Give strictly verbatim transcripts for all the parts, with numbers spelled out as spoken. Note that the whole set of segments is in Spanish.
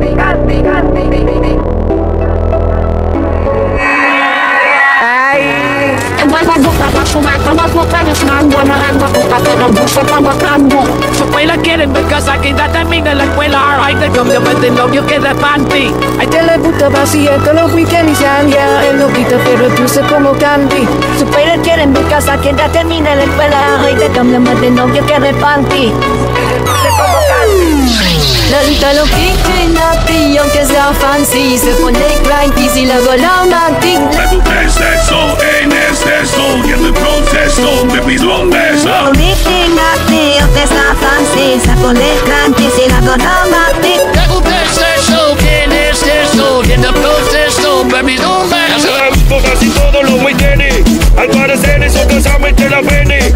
Su escuela quieren ver casa que da también en la escuela. Ay, te cambio de novio que de panty. Ay, te le puta vacía todos los weekends y ya él lo quita pero dulce como candy. Su padre quieren ver casa que ya termina la escuela. Ay, te cambio más de novio que de panty. Lolita lo pique napi, aunque sea fancy, se pone cranky si luego la manti. Es sexo, en exceso y en el proceso me pido un beso. Lo pique napi, aunque sea fancy, se pone cranky si luego la manti. Es sexo, en exceso y en el proceso me pido un beso. Casi todo lo muy tiene, al parecer eso casamente la pene.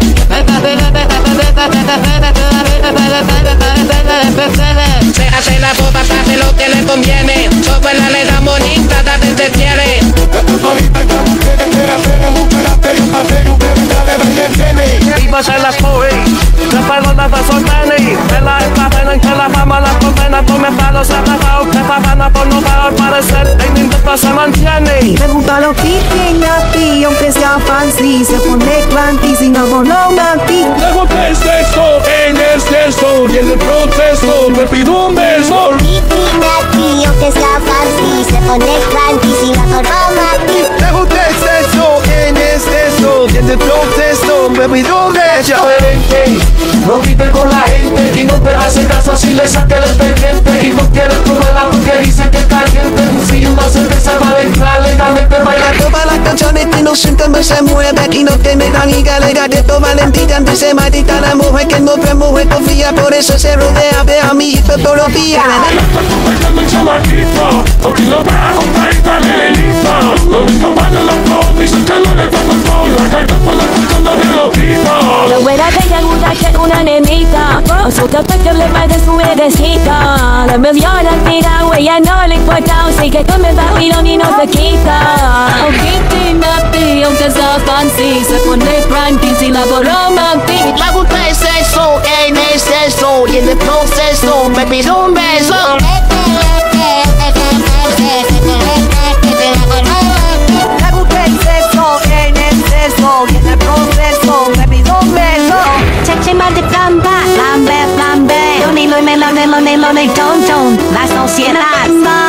Se hace la boba para hacer lo que le conviene. Sobre la letra bonita, da desde quiere. Vivas en las poes, las palomas las ordenes. De la estafen en que la fama la condena. Come palos atrapados, que pavana por no va al parecer. El intento se mantiene. Me gusta lo pique napi, aunque sea fancy, se pone cranky si luego lo manti. Luego que es sexo, en exceso y en el proceso me pido un beso. Napi, aunque sea fancy, se pone cranky si luego lo manti. Me gusta el sexo, en exceso y en el proceso me pido un beso. No vive con la gente y no te hace caso si le saca el expediente. Y no quiere probarla porque dice que es caliente. Si una cerveza va a entrar legalmente baila. Todas las canciones que no sienten se mueven y no temen la ni galera de tu valentía. Antes se maldita la mujer que no fue mujer confía, por eso se rodea de amigos todos los días. Bailando en chamaquita, porque lo bajo, baila Lelita. Lo mismo baila la flor, dicen que no le toca el flow. La carta por la cantando de loquita. Lo buena que ella gusta que una nenita, o su café que le va de su bebecita. La menciona al tirado, ella no le importa, así que come vacilón y no se quita. Aunque napi, aunque sea fancy, se pone cranky si la romantic. Me gusta el sexo, en exceso y en el proceso me pido un beso. Me gusta el sexo, en exceso y en el proceso me pido un beso. Cheche más de flambe, flambe, flambe. Donny lo me lo me lo me lo me don don. La sociedad.